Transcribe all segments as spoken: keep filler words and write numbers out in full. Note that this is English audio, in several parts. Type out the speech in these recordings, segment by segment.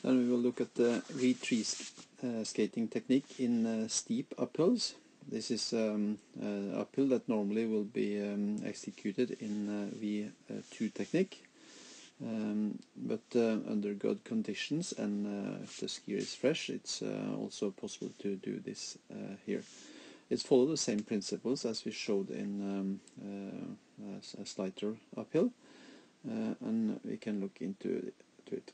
Then we will look at the Gear three uh, skating technique in uh, steep uphills. This is um, an uphill that normally will be um, executed in uh, Gear two technique, um, but uh, under good conditions and uh, if the skier is fresh, it's uh, also possible to do this uh, here. It's follow the same principles as we showed in um, uh, a slighter uphill, uh, and we can look into to it.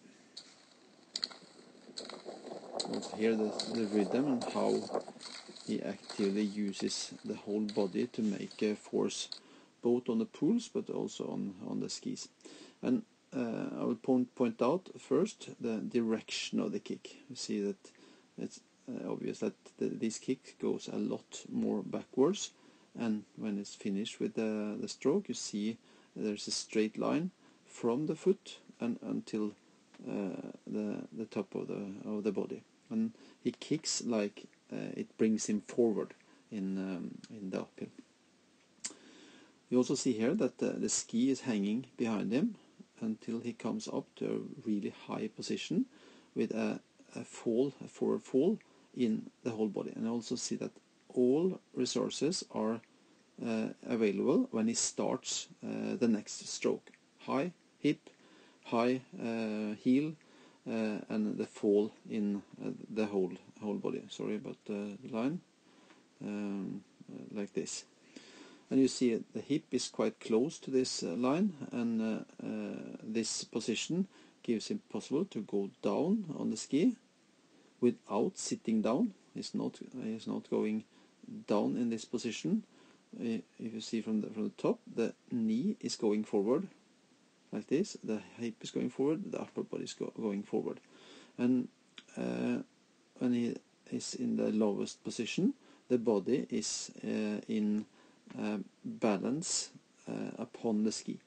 Also here the, the rhythm and how he actively uses the whole body to make a force both on the pools but also on, on the skis. And uh, I will point, point out first the direction of the kick. You see that it's uh, obvious that the, this kick goes a lot more backwards, and when it's finished with the, the stroke, you see there's a straight line from the foot and until uh, the, the top of the, of the body. And he kicks like uh, it brings him forward in, um, in the uphill. You also see here that uh, the ski is hanging behind him until he comes up to a really high position with a, a fall, a forward fall in the whole body. And I also see that all resources are uh, available when he starts uh, the next stroke. High hip, high uh, heel, uh, and the fall in uh, the whole whole body. Sorry about the line, um, uh, like this. And you see the hip is quite close to this uh, line, and uh, uh, this position gives him possible to go down on the ski without sitting down. He's not he's not going down in this position. Uh, if you see from the from the top, the knee is going forward like this. The hip is going forward. The upper body is go going forward, and uh, when he is in the lowest position, the body is uh, in uh, balance uh, upon the ski.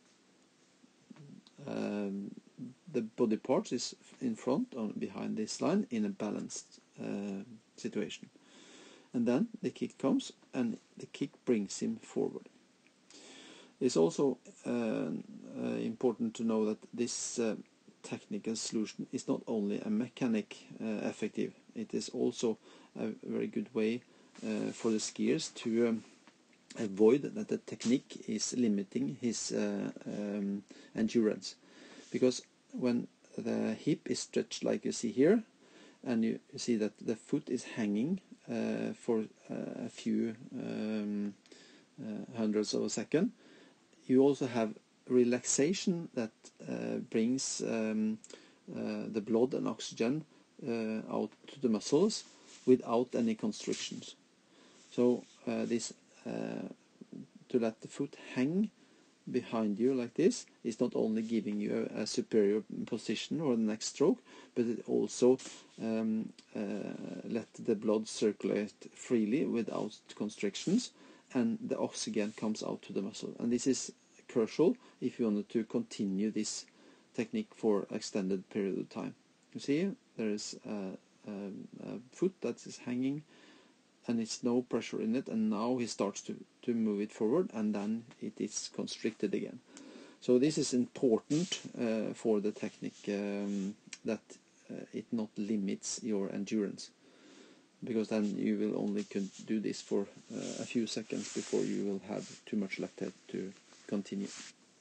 Um, the body part is in front or behind this line in a balanced uh, situation, and then the kick comes and the kick brings him forward. It's also uh, uh, important to know that this uh, technical solution is not only a mechanic uh, effective, it is also a very good way uh, for the skiers to um, avoid that the technique is limiting his uh, um, endurance. Because when the hip is stretched like you see here, and you see that the foot is hanging uh, for uh, a few um, uh, hundredths of a second, you also have relaxation that uh, brings um, uh, the blood and oxygen uh, out to the muscles without any constrictions. So uh, this uh, to let the foot hang behind you like this is not only giving you a, a superior position for the next stroke, but it also um, uh, let the blood circulate freely without constrictions, and the oxygen comes out to the muscle. And this is crucial if you wanted to continue this technique for extended period of time. You see there is a, a, a foot that is hanging and it's no pressure in it, and now he starts to, to move it forward, and then it is constricted again. So this is important uh, for the technique, um, that uh, it not limits your endurance, because then you will only could do this for uh, a few seconds before you will have too much lactate to continue.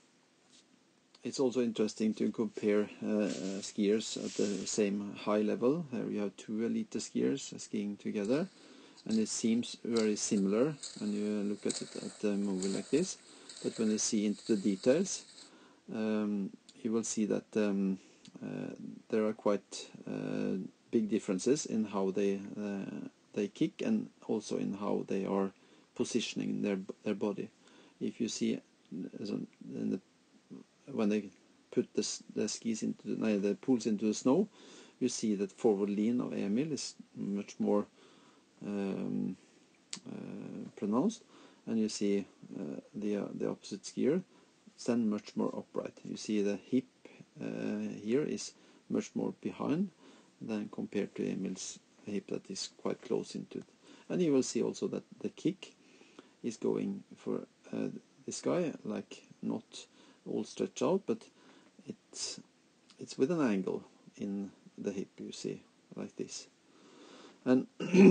It's also interesting to compare uh, uh, skiers at the same high level. Here you have two elite skiers skiing together, and it seems very similar when you look at it at the movie like this, but when you see into the details, um, you will see that um, uh, there are quite uh, big differences in how they uh, they kick, and also in how they are positioning their their body. If you see in the, when they put the, the skis into the, no, the pools into the snow, you see that forward lean of Emil is much more um, uh, pronounced, and you see uh, the uh, the opposite skier stand much more upright. You see the hip uh, here is much more behind than compared to Emil's hip that is quite close into it. And you will see also that the kick is going for uh, this guy like not all stretched out, but it's it's with an angle in the hip, you see, like this. And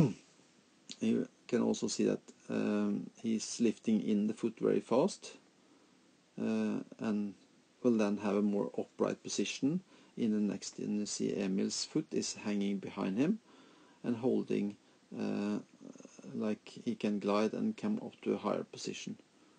you can also see that um, he's lifting in the foot very fast, uh, and will then have a more upright position in the next. And you see Emil's foot is hanging behind him and holding uh, like he can glide and come up to a higher position.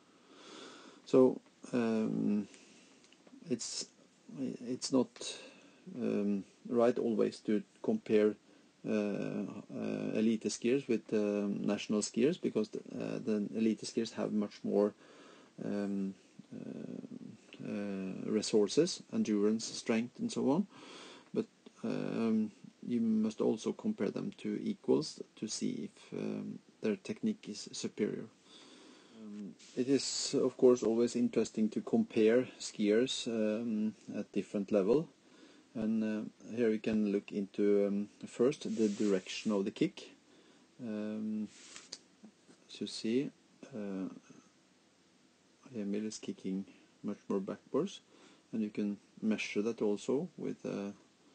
So um, it's it's not um, right always to compare uh, uh, elite skiers with um, national skiers, because the, uh, the elite skiers have much more um, uh, uh, resources, endurance, strength, and so on. But um, you must also compare them to equals to see if um, their technique is superior. Um, it is of course always interesting to compare skiers um, at different level, and uh, here we can look into um, first the direction of the kick. Um, as you see, uh, Emil is kicking much more backwards, and you can measure that also with a,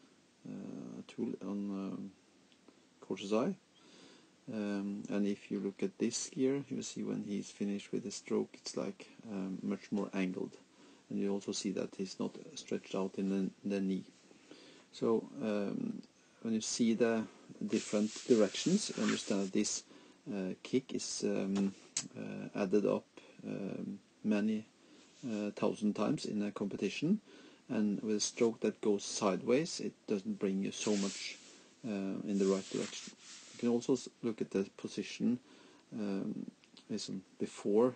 a tool on um, coach's eye. Um, and if you look at this skier, you see when he's finished with the stroke, it's like um, much more angled, and you also see that he's not stretched out in the, the knee. So um, when you see the different directions, you understand that this uh, kick is um, uh, added up um, many uh, thousand times in a competition, and with a stroke that goes sideways, it doesn't bring you so much uh, in the right direction. You can also look at the position um, before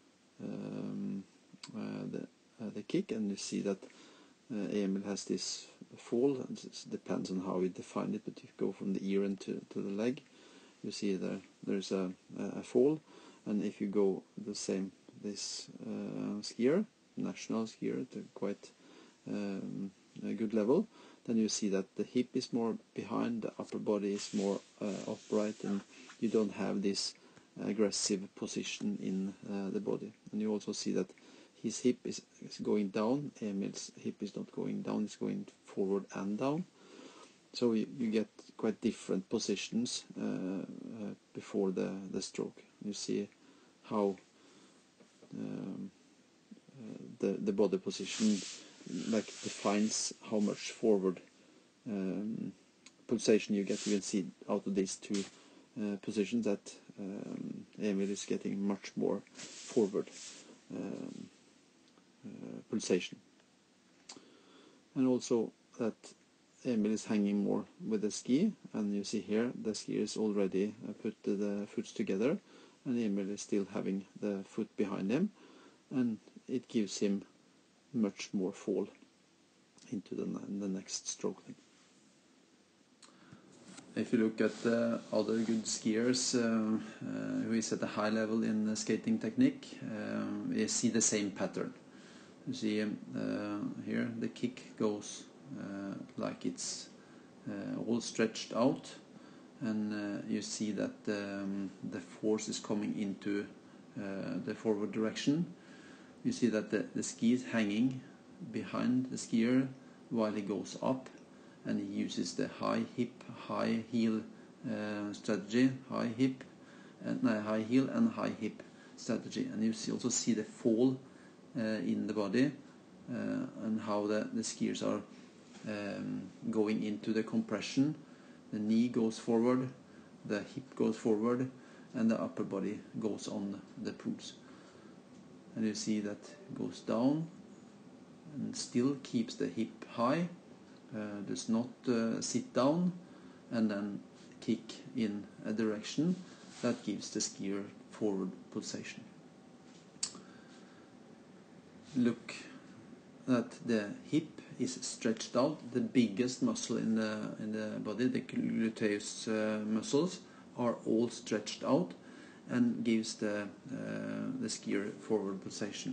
um, uh, the, uh, the kick, and you see that uh, Emil has this fall. It depends on how you define it, but if you go from the ear and to, to the leg, you see there there's a, a fall. And if you go the same, this uh, skier, national skier, at a quite um, a good level, then you see that the hip is more behind, the upper body is more uh, upright, and you don't have this aggressive position in uh, the body. And you also see that his hip is, is going down, Emil's hip is not going down, it's going forward and down. So you, you get quite different positions uh, uh, before the, the stroke. You see how um, uh, the, the body position like defines how much forward um, pulsation you get. You can see out of these two uh, positions that um, Emil is getting much more forward um, uh, pulsation, and also that Emil is hanging more with the ski, and you see here the ski is already uh, put the, the foot together, and Emil is still having the foot behind him, and it gives him much more fall into the, the next stroke. If you look at uh, other good skiers uh, uh, who is at a high level in the skating technique, uh, you see the same pattern. You see uh, here the kick goes uh, like it's uh, all stretched out, and uh, you see that um, the force is coming into uh, the forward direction. You see that the, the ski is hanging behind the skier while he goes up, and he uses the high hip, high heel uh, strategy, high hip, and no, high heel and high hip strategy. And you see, also see the fall uh, in the body uh, and how the, the skiers are um, going into the compression. The knee goes forward, the hip goes forward, and the upper body goes on the pools. And you see that goes down and still keeps the hip high, uh, does not uh, sit down, and then kick in a direction that gives the skier forward pulsation. Look that the hip is stretched out, the biggest muscle in the in the body, the gluteus uh, muscles, are all stretched out and gives the uh, the skier forward pulsation.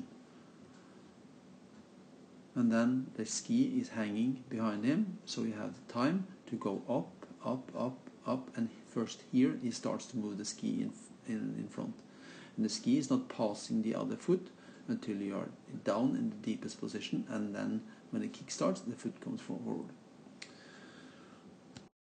And then the ski is hanging behind him, so he has time to go up, up, up, up, and first here he starts to move the ski in in, in front. And the ski is not passing the other foot until you are down in the deepest position, and then when the kick starts, the foot comes forward.